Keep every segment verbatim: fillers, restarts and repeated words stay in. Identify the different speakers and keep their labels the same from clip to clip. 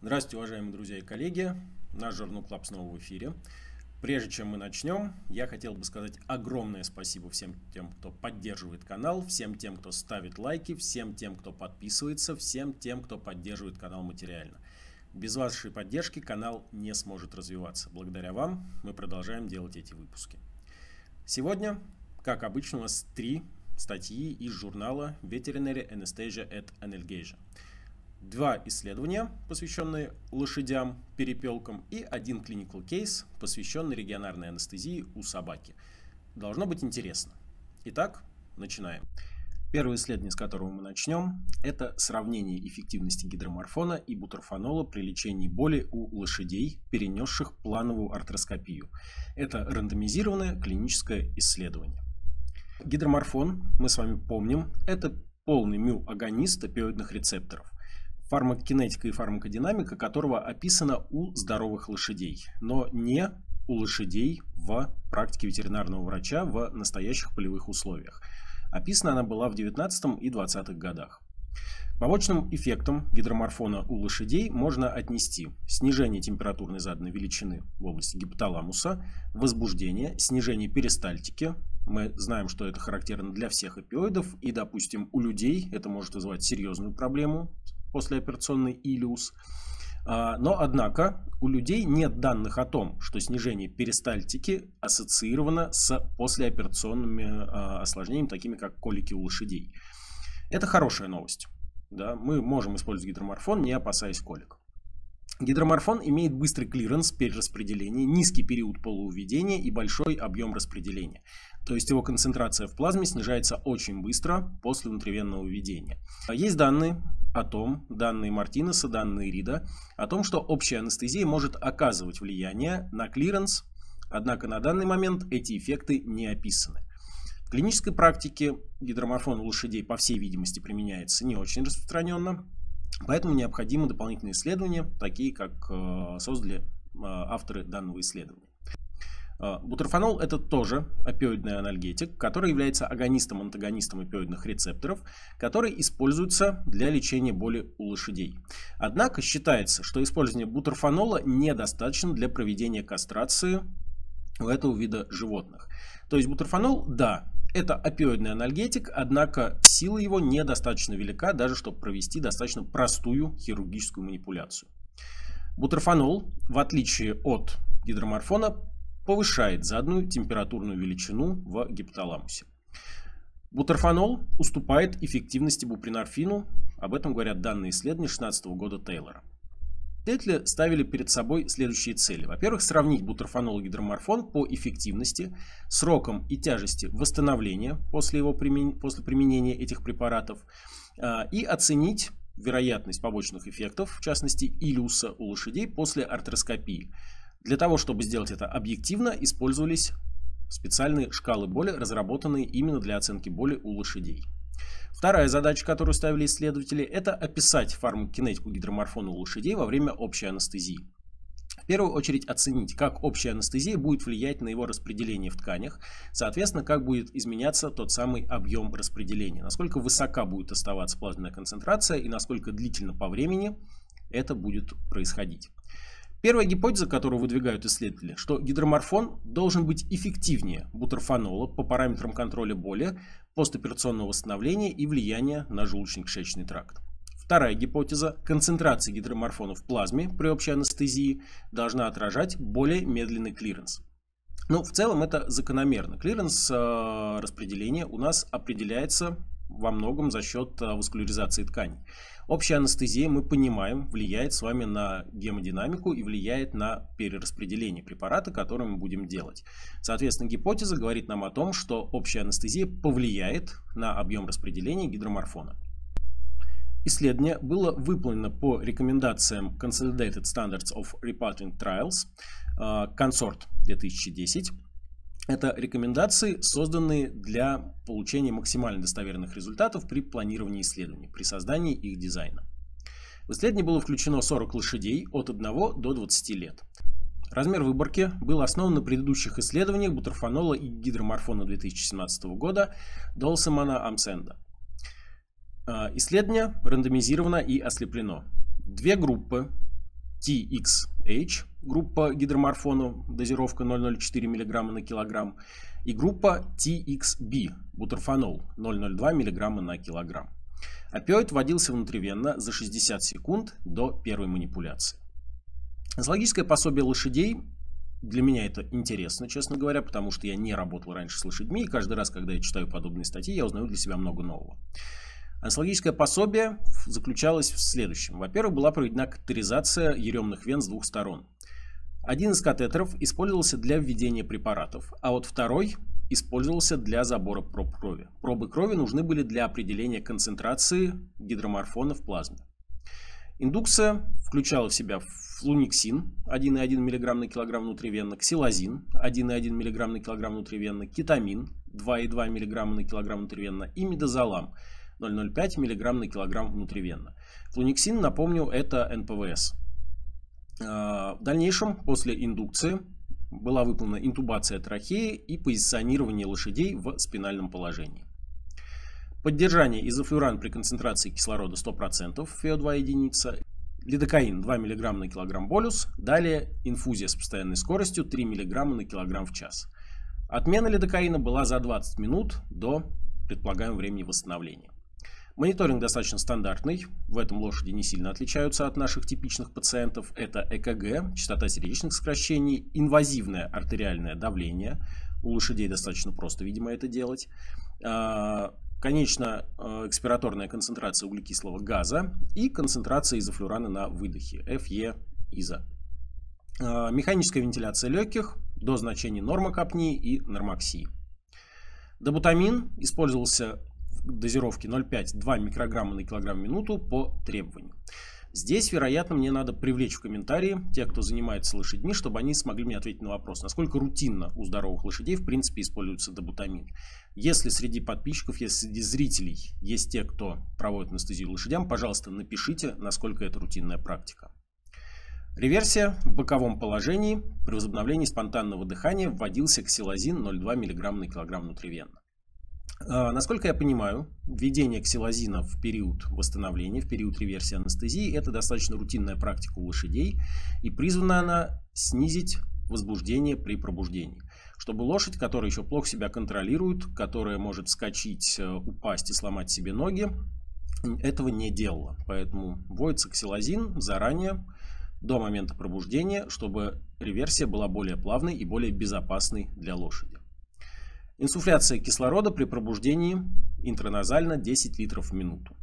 Speaker 1: Здравствуйте, уважаемые друзья и коллеги. Наш Journal Club снова в эфире. Прежде чем мы начнем, я хотел бы сказать огромное спасибо всем тем, кто поддерживает канал, всем тем, кто ставит лайки, всем тем, кто подписывается, всем тем, кто поддерживает канал материально. Без вашей поддержки канал не сможет развиваться. Благодаря вам мы продолжаем делать эти выпуски. Сегодня, как обычно, у нас три статьи из журнала Veterinary Anesthesia and Analgesia. Два исследования, посвященные лошадям, перепелкам, и один clinical case, посвященный регионарной анестезии у собаки. Должно быть интересно. Итак, начинаем. Первое исследование, с которого мы начнем, это сравнение эффективности гидроморфона и бутерфанола при лечении боли у лошадей, перенесших плановую артроскопию. Это рандомизированное клиническое исследование. Гидроморфон, мы с вами помним, это полный мю-агонист опиоидных рецепторов, фармакокинетика и фармакодинамика которого описана у здоровых лошадей, но не у лошадей в практике ветеринарного врача в настоящих полевых условиях. Описана она была в девятнадцатом и двадцатых годах. Побочным эффектом гидроморфона у лошадей можно отнести снижение температурной заданной величины в области гипоталамуса, возбуждение, снижение перистальтики. Мы знаем, что это характерно для всех опиоидов, и, допустим, у людей это может вызывать серьезную проблему, послеоперационный илиус. Но, однако, у людей нет данных о том, что снижение перистальтики ассоциировано с послеоперационными осложнениями, такими как колики у лошадей. Это хорошая новость. Да? Мы можем использовать гидроморфон, не опасаясь колик. Гидроморфон имеет быстрый клиренс перераспределения, низкий период полувыведения и большой объем распределения. То есть его концентрация в плазме снижается очень быстро после внутривенного введения. Есть данные о том, данные Мартинеса, данные Рида, о том, что общая анестезия может оказывать влияние на клиренс, однако на данный момент эти эффекты не описаны. В клинической практике гидроморфон у лошадей, по всей видимости, применяется не очень распространенно, поэтому необходимы дополнительные исследования, такие как создали авторы данного исследования. Бутерфанол — это тоже опиоидный анальгетик, который является агонистом-антагонистом опиоидных рецепторов, который используется для лечения боли у лошадей. Однако считается, что использование бутерфанола недостаточно для проведения кастрации у этого вида животных. То есть бутерфанол, да, это опиоидный анальгетик, однако сила его недостаточно велика, даже чтобы провести достаточно простую хирургическую манипуляцию. Бутерфанол, в отличие от гидроморфона, повышает заданную температурную величину в гипоталамусе. Бутерфанол уступает эффективности бупринорфину, об этом говорят данные исследования две тысячи шестнадцатого года Тейлора. Исследователи ставили перед собой следующие цели. Во-первых, сравнить бутерфанол и гидроморфон по эффективности, срокам и тяжести восстановления после, его примен... после применения этих препаратов и оценить вероятность побочных эффектов, в частности илиуса у лошадей после артроскопии. Для того, чтобы сделать это объективно, использовались специальные шкалы боли, разработанные именно для оценки боли у лошадей. Вторая задача, которую ставили исследователи, это описать фармакокинетику гидроморфона у лошадей во время общей анестезии. В первую очередь оценить, как общая анестезия будет влиять на его распределение в тканях, соответственно, как будет изменяться тот самый объем распределения, насколько высока будет оставаться плазменная концентрация и насколько длительно по времени это будет происходить. Первая гипотеза, которую выдвигают исследователи, что гидроморфон должен быть эффективнее бутерфанола по параметрам контроля боли, постоперационного восстановления и влияния на желудочно-кишечный тракт. Вторая гипотеза, концентрация гидроморфона в плазме при общей анестезии должна отражать более медленный клиренс. Ну, в целом это закономерно. Клиренс э, распределения у нас определяется во многом за счет э, васкуляризации тканей. Общая анестезия, мы понимаем, влияет с вами на гемодинамику и влияет на перераспределение препарата, который мы будем делать. Соответственно, гипотеза говорит нам о том, что общая анестезия повлияет на объем распределения гидроморфона. Исследование было выполнено по рекомендациям Consolidated Standards of Reporting Trials, Consort две тысячи десять. Это рекомендации, созданные для получения максимально достоверных результатов при планировании исследований, при создании их дизайна. В исследование было включено сорок лошадей от одного до двадцати лет. Размер выборки был основан на предыдущих исследованиях бутерфанола и гидроморфона две тысячи семнадцатого года Долсемана Амсенда. Исследование рандомизировано и ослеплено. Две группы ти икс эйч, группа гидроморфона, дозировка ноль целых ноль четыре миллиграмма на килограмм, и группа ти икс би, бутерфанол, ноль целых ноль два миллиграмма на килограмм. Опиоид вводился внутривенно за шестьдесят секунд до первой манипуляции. Нозологическое пособие лошадей. Для меня это интересно, честно говоря, потому что я не работал раньше с лошадьми, и каждый раз, когда я читаю подобные статьи, я узнаю для себя много нового. Нозологическое пособие заключалось в следующем. Во-первых, была проведена катетеризация еремных вен с двух сторон. Один из катетеров использовался для введения препаратов, а вот второй использовался для забора проб крови. Пробы крови нужны были для определения концентрации гидроморфона в плазме. Индукция включала в себя флуниксин один целых один миллиграмм на килограмм внутривенно, ксилазин один целых один миллиграмм на килограмм внутривенно, кетамин два целых два миллиграмма на килограмм внутривенно и мидозолам ноль целых ноль пять миллиграмм на килограмм внутривенно. Флуниксин, напомню, это эн пэ вэ эс. В дальнейшем, после индукции, была выполнена интубация трахеи и позиционирование лошадей в спинальном положении. Поддержание изофлюран при концентрации кислорода сто процентов, эф и о два единица, лидокаин два миллиграмма на килограмм болюс, далее инфузия с постоянной скоростью три миллиграмма на килограмм в час. Отмена лидокаина была за двадцать минут до предполагаемого времени восстановления. Мониторинг достаточно стандартный, в этом лошади не сильно отличаются от наших типичных пациентов. Это э ка гэ, частота сердечных сокращений, инвазивное артериальное давление. У лошадей достаточно просто, видимо, это делать. Конечно, экспираторная концентрация углекислого газа и концентрация изофлюрана на выдохе, эф и изо. Механическая вентиляция легких до значений нормокапнии и нормоксии. Добутамин использовался в дозировке ноль целых пять десятых — два микрограмма на килограмм в минуту по требованию. Здесь, вероятно, мне надо привлечь в комментарии тех, кто занимается лошадьми, чтобы они смогли мне ответить на вопрос, насколько рутинно у здоровых лошадей в принципе используется добутамин. Если среди подписчиков, если среди зрителей есть те, кто проводит анестезию лошадям, пожалуйста, напишите, насколько это рутинная практика. Реверсия в боковом положении при возобновлении спонтанного дыхания вводился ксилазин ноль целых два миллиграмма на килограмм внутривенно. Насколько я понимаю, введение ксилазина в период восстановления, в период реверсии анестезии, это достаточно рутинная практика у лошадей, и призвана она снизить возбуждение при пробуждении. Чтобы лошадь, которая еще плохо себя контролирует, которая может вскочить, упасть и сломать себе ноги, этого не делала. Поэтому вводится ксилазин заранее, до момента пробуждения, чтобы реверсия была более плавной и более безопасной для лошади. Инсуфляция кислорода при пробуждении интраназально десять литров в минуту.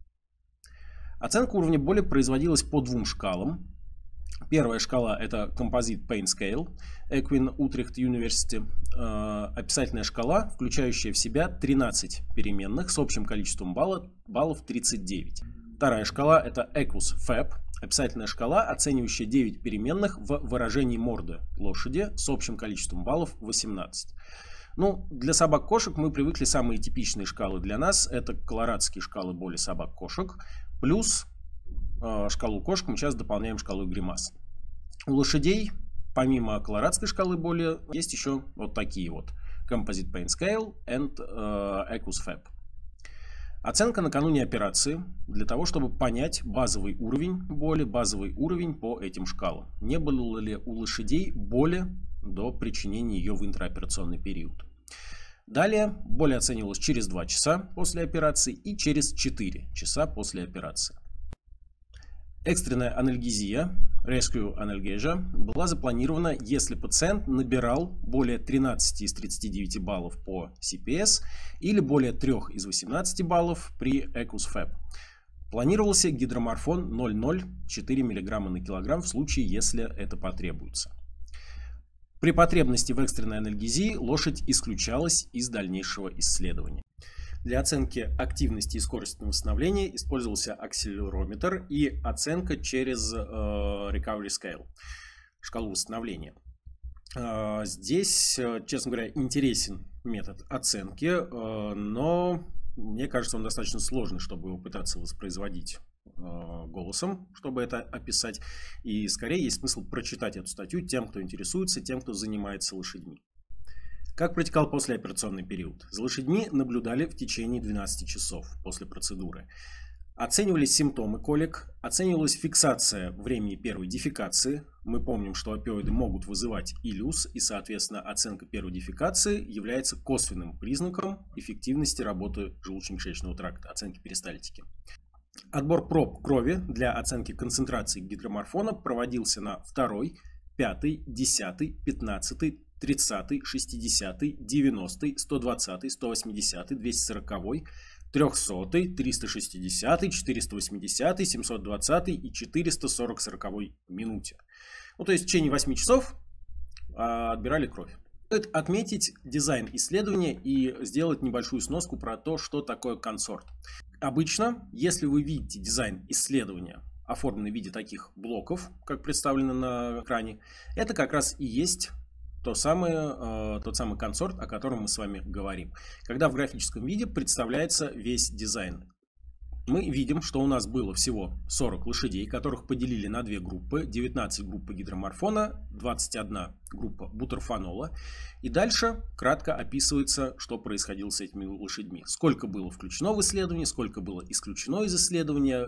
Speaker 1: Оценка уровня боли производилась по двум шкалам. Первая шкала — это Composite Pain Scale, Equine Utrecht University. Описательная шкала, включающая в себя тринадцать переменных с общим количеством баллов, баллов тридцать девять. Вторая шкала — это Equus эф и пи, описательная шкала, оценивающая девять переменных в выражении морды лошади с общим количеством баллов восемнадцать. Ну, для собак-кошек мы привыкли самые типичные шкалы для нас. Это колорадские шкалы боли собак-кошек. Плюс э, шкалу кошек мы сейчас дополняем шкалой гримас. У лошадей, помимо колорадской шкалы боли, есть еще вот такие вот. Composite Pain Scale and э, Equus эф и пи. Оценка накануне операции для того, чтобы понять базовый уровень боли, базовый уровень по этим шкалам. Не было ли у лошадей боли до причинения ее в интраоперационный период. Далее боль оценивалась через два часа после операции и через четыре часа после операции. Экстренная анальгезия, Rescue Analgesia, была запланирована, если пациент набирал более тринадцати из тридцати девяти баллов по си пи эс или более трёх из восемнадцати баллов при Equus эф и пи. Планировался гидроморфон ноль целых ноль четыре миллиграмма на килограмм в случае, если это потребуется. При потребности в экстренной анальгезии лошадь исключалась из дальнейшего исследования. Для оценки активности и скорости восстановления использовался акселерометр и оценка через э, Recovery Scale, шкалу восстановления. Э, здесь, честно говоря, интересен метод оценки, э, но мне кажется, он достаточно сложный, чтобы его пытаться воспроизводить голосом, чтобы это описать. И скорее есть смысл прочитать эту статью тем, кто интересуется, тем, кто занимается лошадьми. Как протекал послеоперационный период? За лошадьми наблюдали в течение двенадцати часов после процедуры. Оценивались симптомы колик, оценивалась фиксация времени первой дефекации. Мы помним, что опиоиды могут вызывать илюз, и, соответственно, оценка первой дефекации является косвенным признаком эффективности работы желудочно-кишечного тракта, оценки перистальтики. Отбор проб крови для оценки концентрации гидроморфона проводился на второй, пятый, десятый, пятнадцатый, тридцатый, шестидесятый, девяностый, сто двадцатый, сто восьмидесятый, двести сороковой, трехсотый, триста шестидесятый, четыреста восьмидесятый, семьсот двадцатый и четыреста сороковой минуте. Ну, то есть в течение восьми часов а, отбирали кровь. Стоит отметить дизайн исследования и сделать небольшую сноску про то, что такое консорт. Обычно, если вы видите дизайн исследования, оформленный в виде таких блоков, как представлено на экране, это как раз и есть то самое, тот самый консорт, о котором мы с вами говорим. Когда в графическом виде представляется весь дизайн. Мы видим, что у нас было всего сорок лошадей, которых поделили на две группы. девятнадцать группы гидроморфона, двадцать одна группа бутерфанола. И дальше кратко описывается, что происходило с этими лошадьми. Сколько было включено в исследование, сколько было исключено из исследования,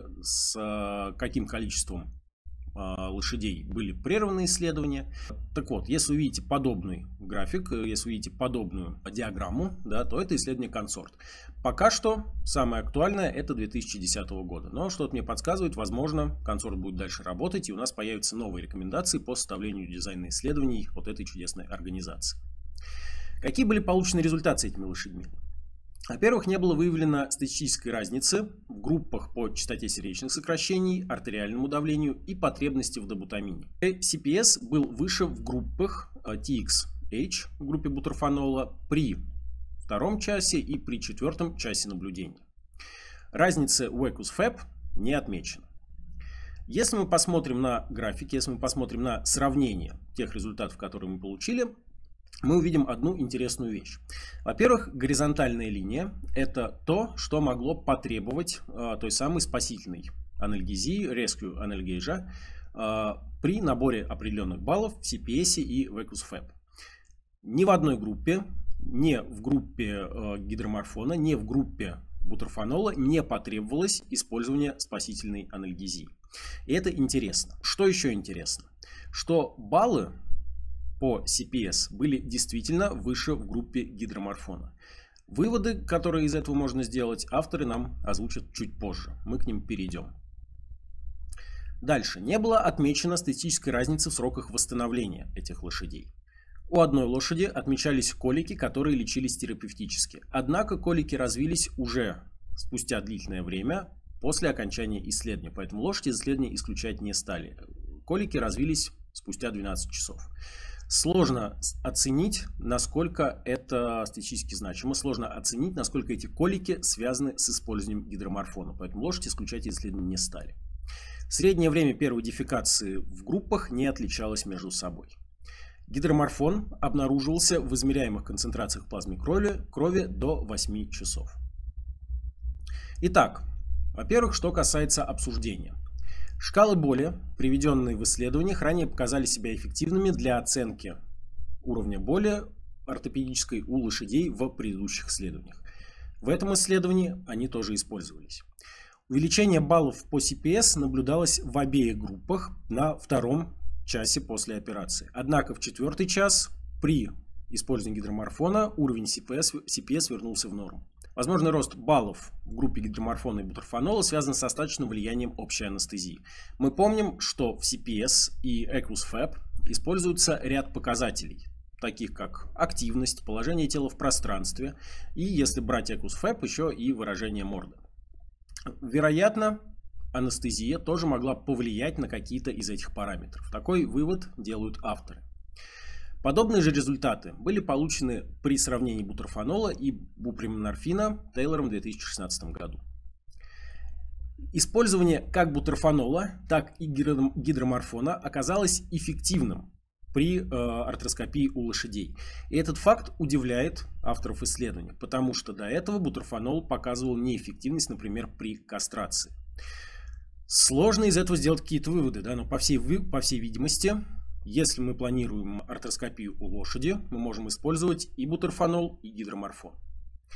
Speaker 1: с каким количеством лошадей были прерваны исследования. Так вот, если вы видите подобный график, если вы видите подобную диаграмму, да, то это исследование консорт. Пока что самое актуальное это две тысячи десятого года. Но что-то мне подсказывает, возможно, консорт будет дальше работать, и у нас появятся новые рекомендации по составлению дизайна исследований вот этой чудесной организации. Какие были получены результаты с этими лошадьми? Во-первых, не было выявлено статистической разницы в группах по частоте сердечных сокращений, артериальному давлению и потребности в добутамине. си пи эс был выше в группах ти икс эйч, в группе бутерфанола, при втором часе и при четвертом часе наблюдения. Разница в ECUS-ФЭП не отмечена. Если мы посмотрим на графики, если мы посмотрим на сравнение тех результатов, которые мы получили, мы увидим одну интересную вещь. Во-первых, горизонтальная линия – это то, что могло потребовать э, той самой спасительной анальгезии, rescue analgesia, э, при наборе определенных баллов в си пи эс и в ECUS-ФЭП. Ни в одной группе, ни в группе э, гидроморфона, ни в группе бутерфанола не потребовалось использование спасительной анальгезии. И это интересно. Что еще интересно? Что баллы по си пи эс были действительно выше в группе гидроморфона. Выводы, которые из этого можно сделать, авторы нам озвучат чуть позже. Мы к ним перейдем. Дальше. Не было отмечено статистической разницы в сроках восстановления этих лошадей. У одной лошади отмечались колики, которые лечились терапевтически. Однако колики развились уже спустя длительное время после окончания исследования. Поэтому лошади из исследования исключать не стали. Колики развились спустя двенадцать часов. Сложно оценить, насколько это статистически значимо. Сложно оценить, насколько эти колики связаны с использованием гидроморфона. Поэтому лошадь исключать из исследования не стали. Среднее время первой дефекации в группах не отличалось между собой. Гидроморфон обнаруживался в измеряемых концентрациях в плазме крови, крови до восьми часов. Итак, во-первых, что касается обсуждения. Шкалы боли, приведенные в исследованиях, ранее показали себя эффективными для оценки уровня боли ортопедической у лошадей в предыдущих исследованиях. В этом исследовании они тоже использовались. Увеличение баллов по си пи эс наблюдалось в обеих группах на втором часе после операции. Однако в четвертый час при использовании гидроморфона уровень си пи эс, си пи эс вернулся в норму. Возможный рост баллов в группе гидроморфона и бутерфанола связан с остаточным влиянием общей анестезии. Мы помним, что в си пи эс и ECUS-ФЭП используется ряд показателей, таких как активность, положение тела в пространстве и, если брать ECUS-ФЭП, еще и выражение морды. Вероятно, анестезия тоже могла повлиять на какие-то из этих параметров. Такой вывод делают авторы. Подобные же результаты были получены при сравнении бутерфанола и бупремнорфина Тейлором в две тысячи шестнадцатом году. Использование как бутерфанола, так и гидроморфона оказалось эффективным при э, артроскопии у лошадей. И этот факт удивляет авторов исследования, потому что до этого бутерфанол показывал неэффективность, например, при кастрации. Сложно из этого сделать какие-то выводы, да, но по всей, по всей видимости, если мы планируем артроскопию у лошади, мы можем использовать и бутерфанол, и гидроморфон.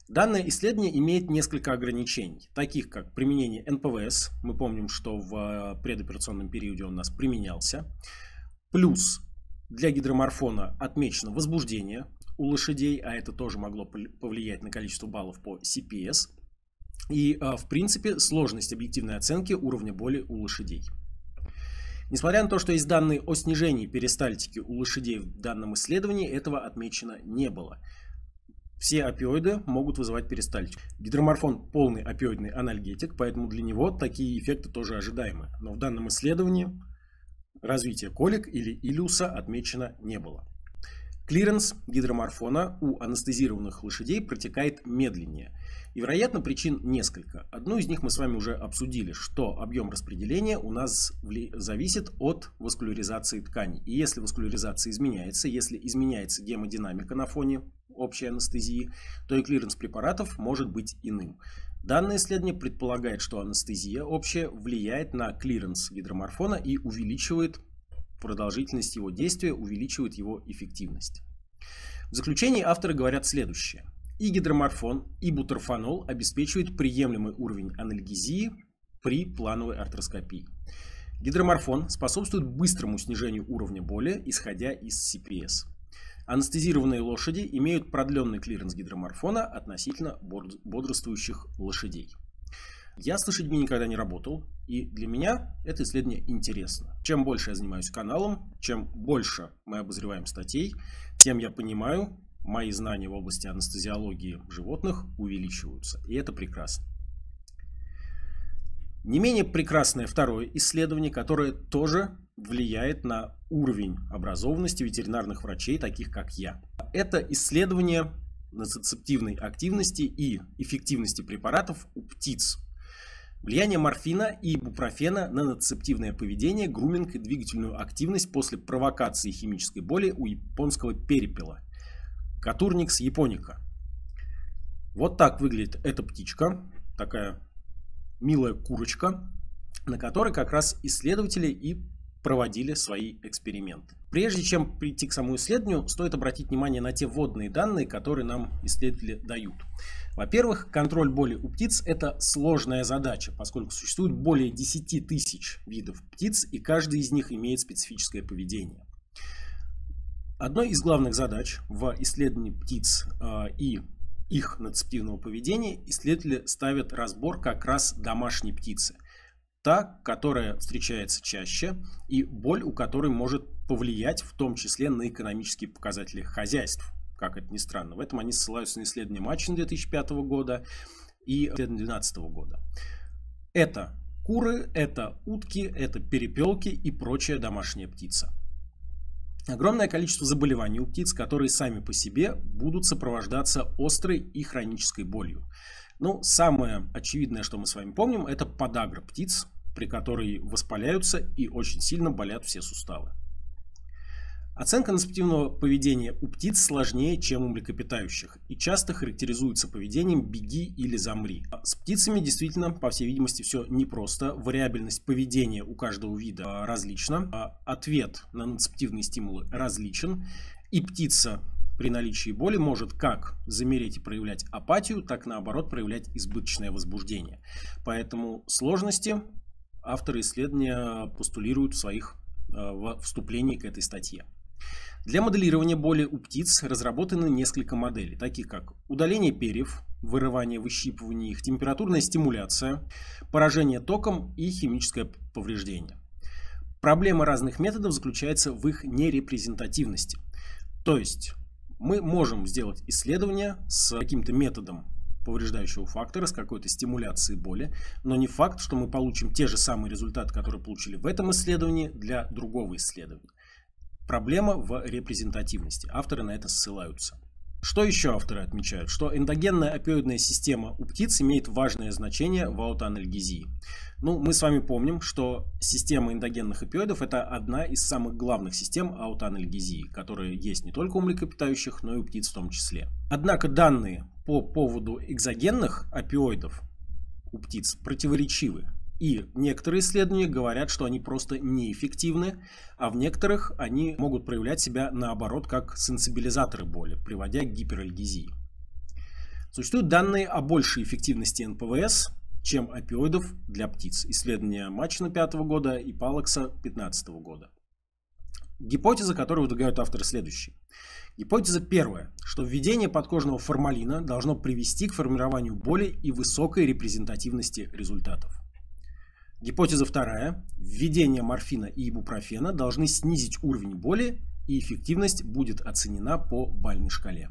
Speaker 1: Данное исследование имеет несколько ограничений, таких как применение эн пэ вэ эс. Мы помним, что в предоперационном периоде он у нас применялся. Плюс для гидроморфона отмечено возбуждение у лошадей, а это тоже могло повлиять на количество баллов по си пи эс. И, в принципе, сложность объективной оценки уровня боли у лошадей. Несмотря на то, что есть данные о снижении перистальтики у лошадей в данном исследовании, этого отмечено не было. Все опиоиды могут вызывать перистальтику. Гидроморфон полный опиоидный анальгетик, поэтому для него такие эффекты тоже ожидаемы. Но в данном исследовании развитие колик или илиуса отмечено не было. Клиренс гидроморфона у анестезированных лошадей протекает медленнее. И, вероятно, причин несколько. Одну из них мы с вами уже обсудили, что объем распределения у нас зависит от васкуляризации тканей. И если васкуляризация изменяется, если изменяется гемодинамика на фоне общей анестезии, то и клиренс препаратов может быть иным. Данное исследование предполагает, что анестезия общая влияет на клиренс гидроморфона и увеличивает продолжительность его действия, увеличивает его эффективность. В заключении авторы говорят следующее. И гидроморфон, и бутерфенол обеспечивают приемлемый уровень анальгезии при плановой артроскопии. Гидроморфон способствует быстрому снижению уровня боли, исходя из си пи эс. Анестезированные лошади имеют продленный клиренс гидроморфона относительно бодрствующих лошадей. Я с лошадьми никогда не работал, и для меня это исследование интересно. Чем больше я занимаюсь каналом, чем больше мы обозреваем статей, тем я понимаю, мои знания в области анестезиологии животных увеличиваются, и это прекрасно. Не менее прекрасное второе исследование, которое тоже влияет на уровень образованности ветеринарных врачей, таких как я. Это исследование ноцицептивной активности и эффективности препаратов у птиц. Влияние морфина и ибупрофена на ноцицептивное поведение, груминг и двигательную активность после провокации химической боли у японского перепела. Катурникс японика. Вот так выглядит эта птичка, такая милая курочка, на которой как раз исследователи и проводили свои эксперименты. Прежде чем прийти к самому исследованию, стоит обратить внимание на те вводные данные, которые нам исследователи дают. Во-первых, контроль боли у птиц – это сложная задача, поскольку существует более десяти тысяч видов птиц, и каждый из них имеет специфическое поведение. Одной из главных задач в исследовании птиц э, и их ноцицептивного поведения исследователи ставят разбор как раз домашней птицы. Та, которая встречается чаще, и боль у которой может повлиять в том числе на экономические показатели хозяйств. Как это ни странно. В этом они ссылаются на исследование Матчин две тысячи пятого года и две тысячи двенадцатого года. Это куры, это утки, это перепелки и прочая домашняя птица. Огромное количество заболеваний у птиц, которые сами по себе будут сопровождаться острой и хронической болью. Ну, самое очевидное, что мы с вами помним, это подагра птиц, при которой воспаляются и очень сильно болят все суставы. Оценка ноцицептивного поведения у птиц сложнее, чем у млекопитающих, и часто характеризуется поведением «беги» или «замри». С птицами действительно, по всей видимости, все непросто. Вариабельность поведения у каждого вида различна. Ответ на ноцицептивные стимулы различен. И птица при наличии боли может как замереть и проявлять апатию, так наоборот проявлять избыточное возбуждение. Поэтому сложности авторы исследования постулируют в своих в вступлении к этой статье. Для моделирования боли у птиц разработаны несколько моделей, таких как удаление перьев, вырывание, выщипывание их, температурная стимуляция, поражение током и химическое повреждение. Проблема разных методов заключается в их нерепрезентативности. То есть мы можем сделать исследование с каким-то методом повреждающего фактора, с какой-то стимуляцией боли, но не факт, что мы получим те же самые результаты, которые получили в этом исследовании, для другого исследования. Проблема в репрезентативности. Авторы на это ссылаются. Что еще авторы отмечают? Что эндогенная опиоидная система у птиц имеет важное значение в аутоанальгезии. Ну, мы с вами помним, что система эндогенных опиоидов – это одна из самых главных систем аутоанальгезии, которые есть не только у млекопитающих, но и у птиц в том числе. Однако данные по поводу экзогенных опиоидов у птиц противоречивы. И некоторые исследования говорят, что они просто неэффективны, а в некоторых они могут проявлять себя наоборот как сенсибилизаторы боли, приводя к гиперальгезии. Существуют данные о большей эффективности эн пэ вэ эс, чем опиоидов для птиц. Исследования Мачина пятого года и Палакса пятнадцатого года. Гипотеза, которую выдвигают авторы, следующие. Гипотеза первая, что введение подкожного формалина должно привести к формированию боли и высокой репрезентативности результатов. Гипотеза вторая, введение морфина и ибупрофена должны снизить уровень боли, и эффективность будет оценена по бальной шкале.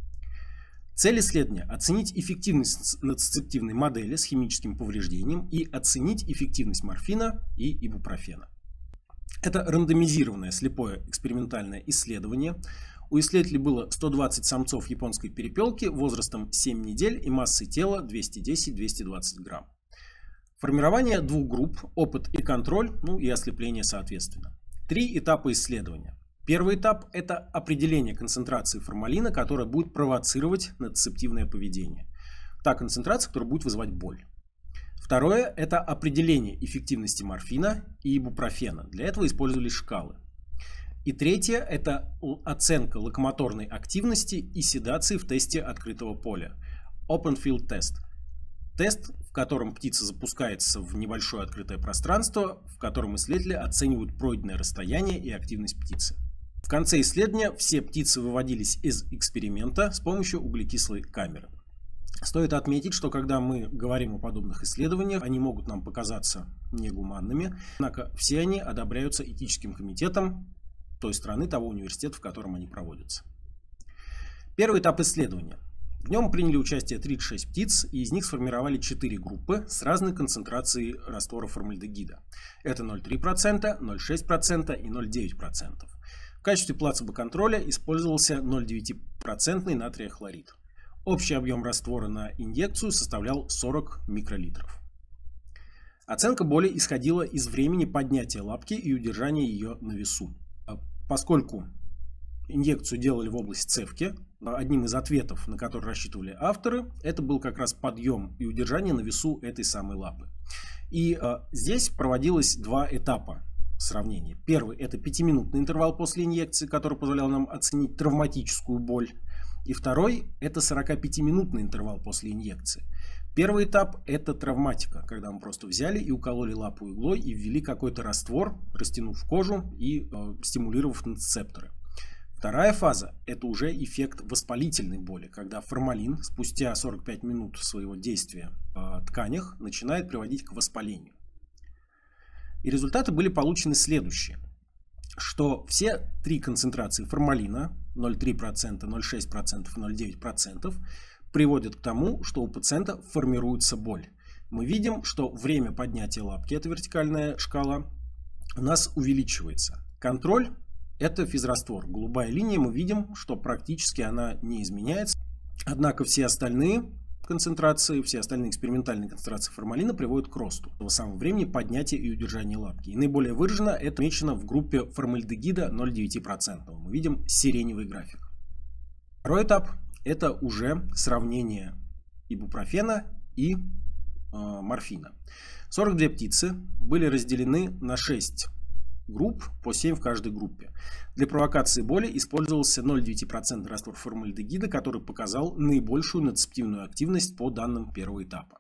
Speaker 1: Цель исследования – оценить эффективность нацицептивной модели с химическим повреждением и оценить эффективность морфина и ибупрофена. Это рандомизированное слепое экспериментальное исследование. У исследователей было сто двадцать самцов японской перепелки возрастом семь недель и массой тела двести десять — двести двадцать грамм. Формирование двух групп, опыт и контроль, ну и ослепление соответственно. Три этапа исследования. Первый этап – это определение концентрации формалина, которая будет провоцировать нацицептивное поведение. Та концентрация, которая будет вызывать боль. Второе – это определение эффективности морфина и ибупрофена. Для этого использовались шкалы. И третье – это оценка локомоторной активности и седации в тесте открытого поля. Open Field Test. Тест, в котором птица запускается в небольшое открытое пространство, в котором исследователи оценивают пройденное расстояние и активность птицы. В конце исследования все птицы выводились из эксперимента с помощью углекислой камеры. Стоит отметить, что когда мы говорим о подобных исследованиях, они могут нам показаться негуманными, однако все они одобряются этическим комитетом той страны, того университета, в котором они проводятся. Первый этап исследования. В нем приняли участие тридцать шесть птиц, и из них сформировали четыре группы с разной концентрацией раствора формальдегида. Это ноль целых три десятых процента, ноль целых шесть десятых процента и ноль целых девять десятых процента. В качестве плацебо-контроля использовался ноль целых девять десятых процента натрия хлорид. Общий объем раствора на инъекцию составлял сорок микролитров. Оценка боли исходила из времени поднятия лапки и удержания ее на весу. Поскольку инъекцию делали в область цевки, одним из ответов, на который рассчитывали авторы, это был как раз подъем и удержание на весу этой самой лапы. И а, здесь проводилось два этапа сравнения. Первый – это пятиминутный интервал после инъекции, который позволял нам оценить травматическую боль. И второй – это сорокапятиминутный интервал после инъекции. Первый этап – это травматика, когда мы просто взяли и укололи лапу иглой и ввели какой-то раствор, растянув кожу и э, стимулировав нацицепторы. Вторая фаза – это уже эффект воспалительной боли, когда формалин спустя сорок пять минут своего действия в тканях начинает приводить к воспалению. И результаты были получены следующие, что все три концентрации формалина ноль целых три десятых процента, ноль целых шесть десятых процента и ноль целых девять десятых процента приводят к тому, что у пациента формируется боль. Мы видим, что время поднятия лапки, это вертикальная шкала, у нас увеличивается. Контроль – это физраствор. Голубая линия, мы видим, что практически она не изменяется. Однако все остальные концентрации, все остальные экспериментальные концентрации формалина приводят к росту того самого времени поднятия и удержания лапки. И наиболее выраженно это отмечено в группе формальдегида ноль целых девять десятых процента. Мы видим сиреневый график. Второй этап – это уже сравнение ибупрофена и э, морфина. сорок две птицы были разделены на шесть групп, по семь в каждой группе. Для провокации боли использовался ноль целых девять десятых процента раствор формальдегида, который показал наибольшую нацицептивную активность по данным первого этапа.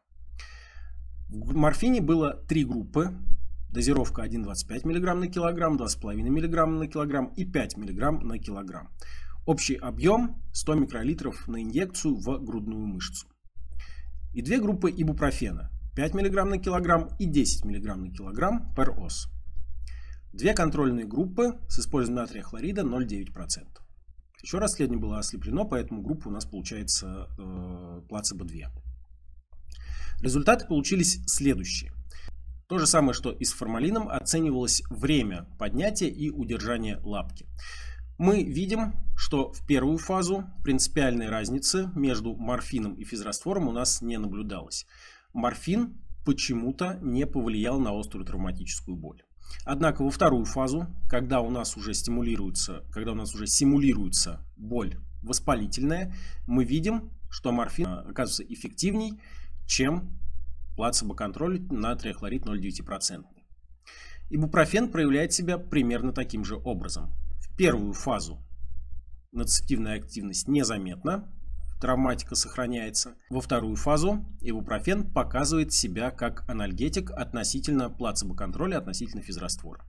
Speaker 1: В морфине было три группы. Дозировка один целых двадцать пять миллиграмм на килограмм, два целых пять десятых миллиграмма на килограмм и пять миллиграмм на килограмм. Общий объем сто микролитров на инъекцию в грудную мышцу. И две группы ибупрофена пять миллиграмм на килограмм и десять миллиграмм на килограмм per ос. Две контрольные группы с использованием натрия хлорида ноль целых девять десятых процента. Еще раз исследование было ослеплено, поэтому группа у нас получается э, плацебо два. Результаты получились следующие. То же самое, что и с формалином, оценивалось время поднятия и удержания лапки. Мы видим, что в первую фазу принципиальной разницы между морфином и физраствором у нас не наблюдалось. Морфин почему-то не повлиял на острую травматическую боль. Однако во вторую фазу, когда у нас уже стимулируется, когда у нас уже симулируется боль воспалительная, мы видим, что морфин оказывается эффективней, чем плацебо-контроль натрия хлорид ноль целых девять десятых процента. Ибупрофен проявляет себя примерно таким же образом. В первую фазу нацицептивная активность незаметна, травматика сохраняется. Во вторую фазу ибупрофен показывает себя как анальгетик относительно плацебо-контроля, относительно физраствора.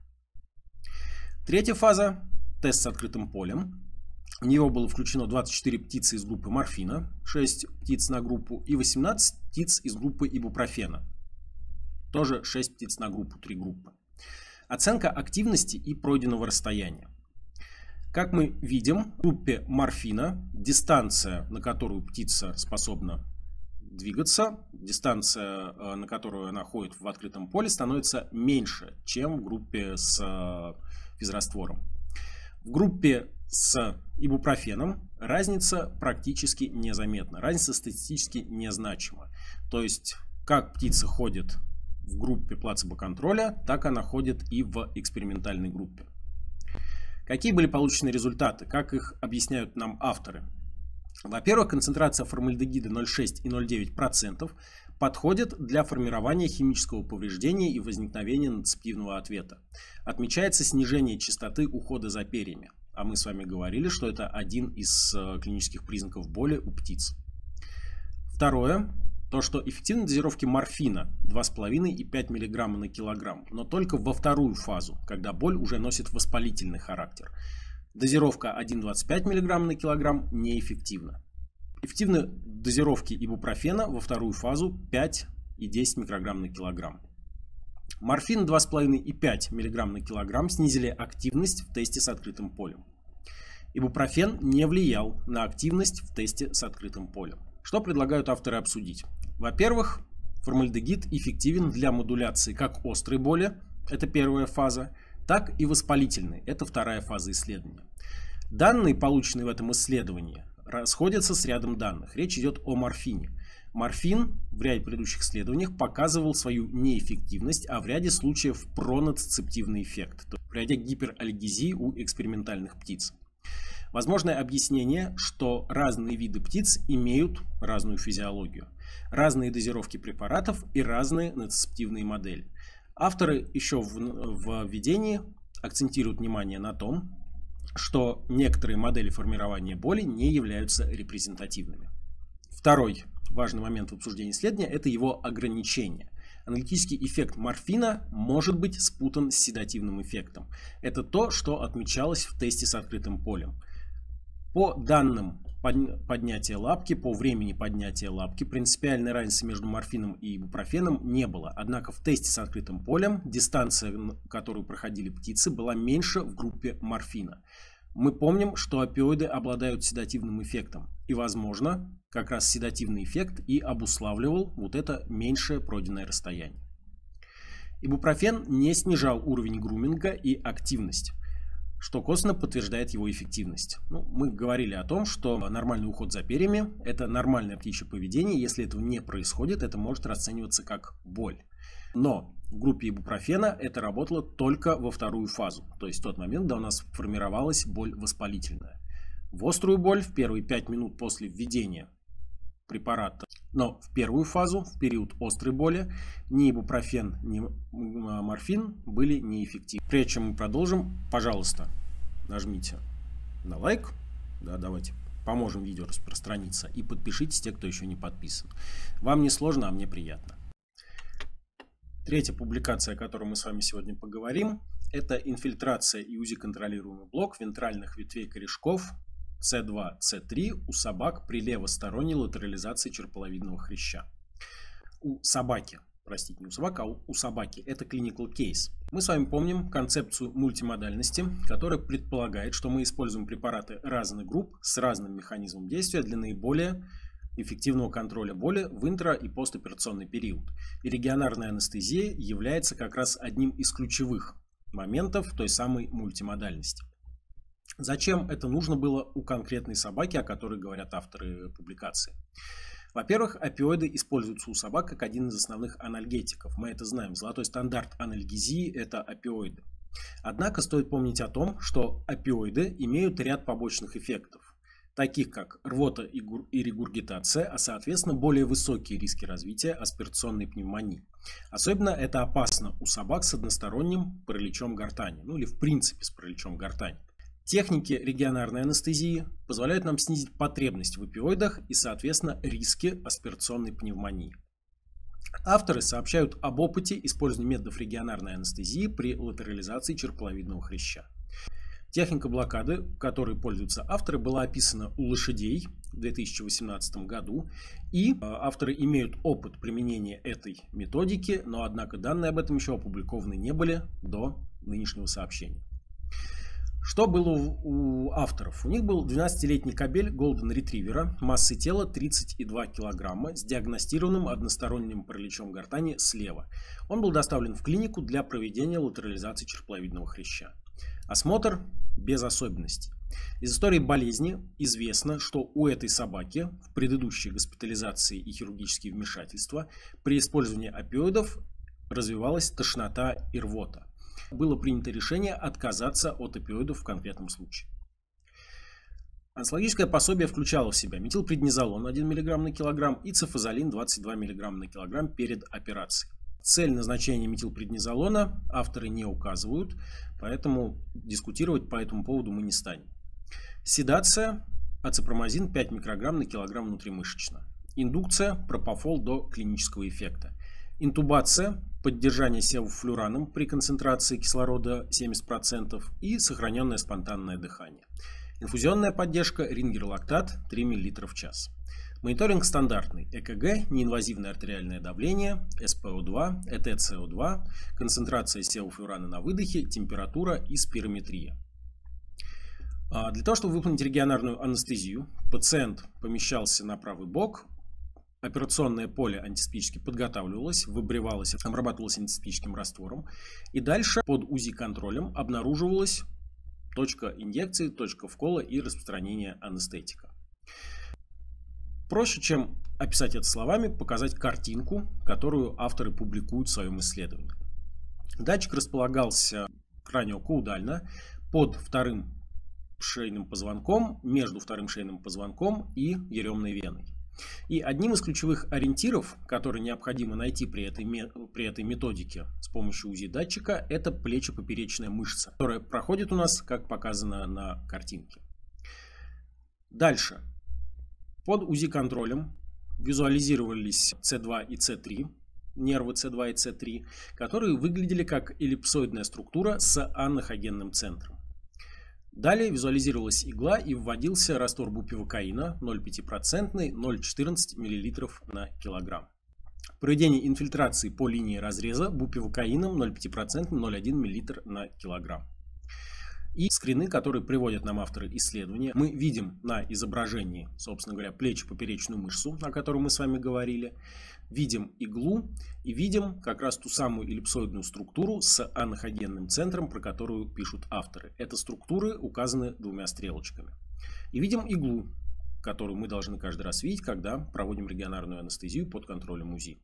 Speaker 1: Третья фаза – тест с открытым полем. В него было включено двадцать четыре птицы из группы морфина, шесть птиц на группу, и восемнадцать птиц из группы ибупрофена. Тоже шесть птиц на группу, три группы. Оценка активности и пройденного расстояния. Как мы видим, в группе морфина дистанция, на которую птица способна двигаться, дистанция, на которую она ходит в открытом поле, становится меньше, чем в группе с физраствором. В группе с ибупрофеном разница практически незаметна, разница статистически незначима. То есть, как птица ходит в группе плацебо-контроля, так она ходит и в экспериментальной группе. Какие были получены результаты? Как их объясняют нам авторы? Во-первых, концентрация формальдегида ноль целых шесть десятых и ноль целых девять десятых процентов подходит для формирования химического повреждения и возникновения нацептивного ответа. Отмечается снижение частоты ухода за перьями. А мы с вами говорили, что это один из клинических признаков боли у птиц. Второе. То, что эффективность дозировки морфина два с половиной и пять миллиграмм на килограмм, но только во вторую фазу, когда боль уже носит воспалительный характер. Дозировка один целых двадцать пять миллиграмм на килограмм неэффективна. Эффективны дозировки ибупрофена во вторую фазу пять и десять микрограмм на килограмм. Морфин два с половиной и пять миллиграмм на килограмм снизили активность в тесте с открытым полем. Ибупрофен не влиял на активность в тесте с открытым полем. Что предлагают авторы обсудить? Во-первых, формальдегид эффективен для модуляции как острой боли, это первая фаза, так и воспалительной, это вторая фаза исследования. Данные, полученные в этом исследовании, расходятся с рядом данных. Речь идет о морфине. Морфин в ряде предыдущих исследованиях показывал свою неэффективность, а в ряде случаев пронацептивный эффект, то есть в ряде гиперальгезии у экспериментальных птиц. Возможное объяснение, что разные виды птиц имеют разную физиологию, разные дозировки препаратов и разные нацептивные модели. Авторы еще в, в введении акцентируют внимание на том, что некоторые модели формирования боли не являются репрезентативными. Второй важный момент в обсуждении исследования – это его ограничение. Аналитический эффект морфина может быть спутан с седативным эффектом. Это то, что отмечалось в тесте с открытым полем. По данным поднятия лапки, по времени поднятия лапки, принципиальной разницы между морфином и ибупрофеном не было. Однако в тесте с открытым полем дистанция, которую проходили птицы, была меньше в группе морфина. Мы помним, что опиоиды обладают седативным эффектом. И, возможно, как раз седативный эффект и обуславливал вот это меньшее пройденное расстояние. Ибупрофен не снижал уровень груминга и активность, что косвенно подтверждает его эффективность. Ну, мы говорили о том, что нормальный уход за перьями – это нормальное птичье поведение. Если этого не происходит, это может расцениваться как боль. Но в группе ибупрофена это работало только во вторую фазу, то есть в тот момент, когда у нас формировалась боль воспалительная. В острую боль в первые пять минут после введения препарата, но в первую фазу, в период острой боли, ни ибупрофен, ни морфин были неэффективны. Прежде чем мы продолжим, пожалуйста, нажмите на лайк, да, давайте поможем видео распространиться, и подпишитесь, те, кто еще не подписан. Вам не сложно, а мне приятно. Третья публикация, о которой мы с вами сегодня поговорим, это инфильтрация и УЗИ-контролируемый блок вентральных ветвей корешков С два С три у собак при левосторонней латерализации черполовидного хряща. У собаки, простите, не у собак, а у, у собаки, это clinical case. Мы с вами помним концепцию мультимодальности, которая предполагает, что мы используем препараты разных групп с разным механизмом действия для наиболее эффективного контроля боли в интра- и постоперационный период. И регионарная анестезия является как раз одним из ключевых моментов той самой мультимодальности. Зачем это нужно было у конкретной собаки, о которой говорят авторы публикации? Во-первых, опиоиды используются у собак как один из основных анальгетиков. Мы это знаем. Золотой стандарт анальгезии – это опиоиды. Однако стоит помнить о том, что опиоиды имеют ряд побочных эффектов, таких как рвота и регургитация, а соответственно более высокие риски развития аспирационной пневмонии. Особенно это опасно у собак с односторонним параличом гортани, ну или в принципе с параличом гортани. Техники регионарной анестезии позволяют нам снизить потребность в опиоидах и, соответственно, риски аспирационной пневмонии. Авторы сообщают об опыте использования методов регионарной анестезии при латерализации черепно-лицевидного хряща. Техника блокады, которой пользуются авторы, была описана у лошадей в две тысячи восемнадцатом году, и авторы имеют опыт применения этой методики, но однако данные об этом еще опубликованы не были до нынешнего сообщения. Что было у авторов? У них был двенадцатилетний кобель Golden Retriever массой тела тридцать и два килограмма с диагностированным односторонним параличом гортани слева. Он был доставлен в клинику для проведения латерализации черепно-лицевидного хряща. Осмотр без особенностей. Из истории болезни известно, что у этой собаки в предыдущей госпитализации и хирургические вмешательства при использовании опиоидов развивалась тошнота и рвота. Было принято решение отказаться от опиоидов в конкретном случае. Анестезиологическое пособие включало в себя метилпреднизолон один миллиграмм на килограмм и цефазолин двадцать два миллиграмма на килограмм перед операцией. Цель назначения метилпреднизолона авторы не указывают, поэтому дискутировать по этому поводу мы не станем. Седация, ацепромазин пять микрограмм на килограмм внутримышечно. Индукция, пропофол до клинического эффекта. Интубация, поддержание севофлюраном при концентрации кислорода семьдесят процентов и сохраненное спонтанное дыхание. Инфузионная поддержка, рингерлактат три миллилитра в час. Мониторинг стандартный: ЭКГ, неинвазивное артериальное давление, эс пэ о два, э тэ цэ о два, концентрация севофлюрана на выдохе, температура и спирометрия. Для того, чтобы выполнить регионарную анестезию, пациент помещался на правый бок. Операционное поле антисептически подготавливалось, выбривалось, обрабатывалось антисептическим раствором. И дальше под УЗИ-контролем обнаруживалась точка инъекции, точка вкола и распространения анестетика. Проще, чем описать это словами, показать картинку, которую авторы публикуют в своем исследовании. Датчик располагался краниокаудально под вторым шейным позвонком, между вторым шейным позвонком и еремной веной. И одним из ключевых ориентиров, который необходимо найти при этой, при этой методике с помощью УЗИ-датчика, это плечо-поперечная мышца, которая проходит у нас, как показано на картинке. Дальше. Под УЗИ-контролем визуализировались цэ два и цэ три, нервы цэ два и цэ три, которые выглядели как эллипсоидная структура с анахогенным центром. Далее визуализировалась игла и вводился раствор бупивакаина ноль целых пять десятых процента, ноль целых четырнадцать сотых миллилитра на килограмм. Проведение инфильтрации по линии разреза бупивакаином ноль целых пять десятых процента, ноль целых одна десятая миллилитра на килограмм. И скрины, которые приводят нам авторы исследования, мы видим на изображении, собственно говоря, плечо-поперечную мышцу, о которой мы с вами говорили. Видим иглу и видим как раз ту самую эллипсоидную структуру с анахогенным центром, про которую пишут авторы. Это структуры указаны двумя стрелочками. И видим иглу, которую мы должны каждый раз видеть, когда проводим регионарную анестезию под контролем УЗИ.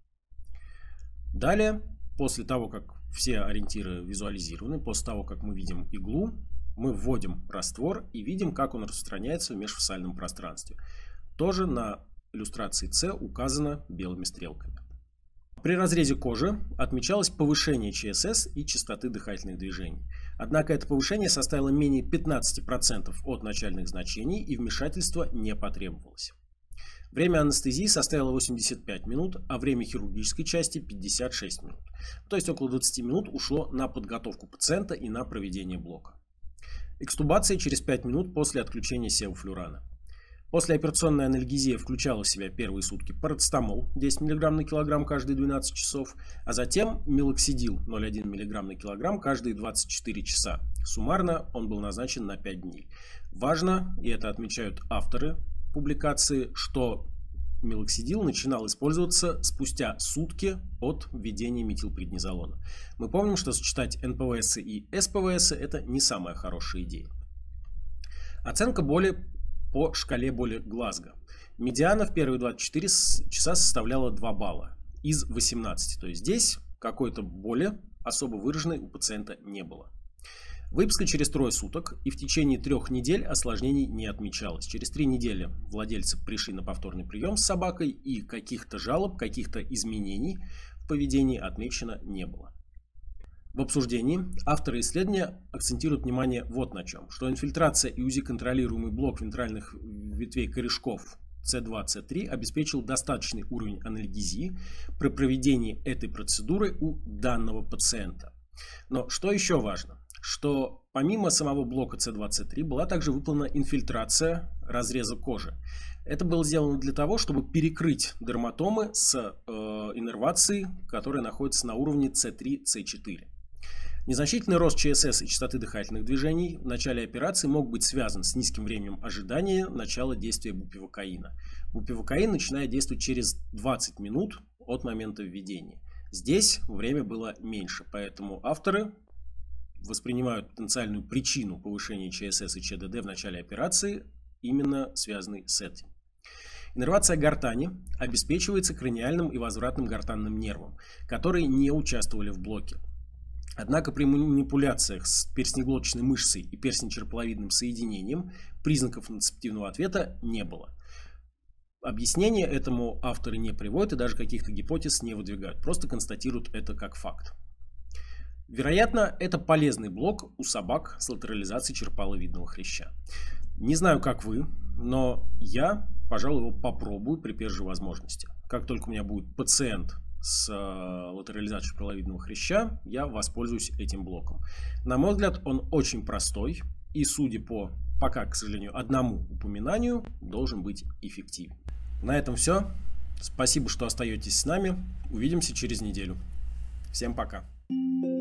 Speaker 1: Далее, после того, как все ориентиры визуализированы, после того, как мы видим иглу, мы вводим раствор и видим, как он распространяется в межфасциальном пространстве. Тоже на иллюстрации С указано белыми стрелками. При разрезе кожи отмечалось повышение че эс эс и частоты дыхательных движений. Однако это повышение составило менее пятнадцати процентов от начальных значений и вмешательства не потребовалось. Время анестезии составило восемьдесят пять минут, а время хирургической части пятьдесят шесть минут. То есть около двадцати минут ушло на подготовку пациента и на проведение блока. Экстубация через пять минут после отключения севофлюрана. Послеоперационная анальгезия включала в себя первые сутки парацетамол десять миллиграмм на килограмм каждые двенадцать часов, а затем милоксидил ноль целых одна десятая миллиграмм на килограмм каждые двадцать четыре часа. Суммарно он был назначен на пять дней. Важно, и это отмечают авторы публикации, что милоксидил начинал использоваться спустя сутки от введения метилпреднизолона. Мы помним, что сочетать эн пэ вэ эс и эс пэ вэ эс это не самая хорошая идея. Оценка боли по шкале боли Глазго. Медиана в первые двадцать четыре часа составляла два балла из восемнадцати. То есть здесь какой-то боли особо выраженной у пациента не было. Выписка через трое суток, и в течение трех недель осложнений не отмечалось. Через три недели владельцы пришли на повторный прием с собакой, и каких-то жалоб, каких-то изменений в поведении отмечено не было. В обсуждении авторы исследования акцентируют внимание вот на чем, что инфильтрация и УЗИ-контролируемый блок вентральных ветвей корешков С два С три обеспечил достаточный уровень анальгезии при проведении этой процедуры у данного пациента. Но что еще важно, что помимо самого блока С два С три была также выполнена инфильтрация разреза кожи. Это было сделано для того, чтобы перекрыть дерматомы с э, иннервацией, которая находится на уровне С три С четыре. Незначительный рост ЧСС и частоты дыхательных движений в начале операции мог быть связан с низким временем ожидания начала действия бупивакаина. Бупивакаин начинает действовать через двадцать минут от момента введения. Здесь время было меньше, поэтому авторы воспринимают потенциальную причину повышения ЧСС и ЧДД в начале операции именно связанной с этим. Иннервация гортани обеспечивается краниальным и возвратным гортанным нервом, которые не участвовали в блоке. Однако при манипуляциях с перстнеглоточной мышцей и перстнечно-черепаловидным соединением признаков нацептивного ответа не было. Объяснения этому авторы не приводят и даже каких-то гипотез не выдвигают, просто констатируют это как факт. Вероятно, это полезный блок у собак с латерализацией черепаловидного хряща. Не знаю, как вы, но я, пожалуй, его попробую при первой же возможности. Как только у меня будет пациент с латерализацией черепаловидного хряща, я воспользуюсь этим блоком. На мой взгляд, он очень простой и, судя по пока, к сожалению, одному упоминанию, должен быть эффективен. На этом все. Спасибо, что остаетесь с нами. Увидимся через неделю. Всем пока.